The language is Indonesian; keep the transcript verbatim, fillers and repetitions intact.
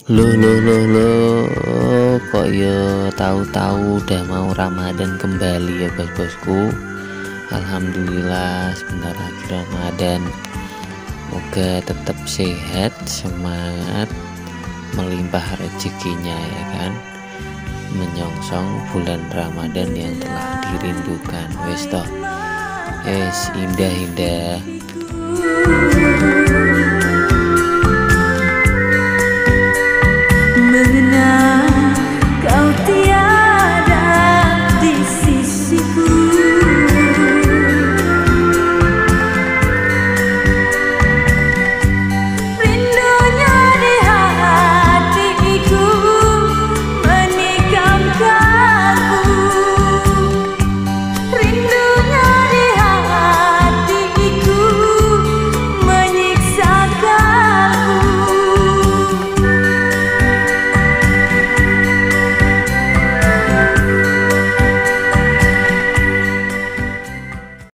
Loh loh loh loh, kok ya tahu-tahu udah mau Ramadan kembali ya bos-bosku. Alhamdulillah sebentar lagi Ramadan. Moga tetap sehat, semangat, melimpah rezekinya ya kan. Menyongsong bulan Ramadan yang telah dirindukan. Wes toh. Yes, indah-indah.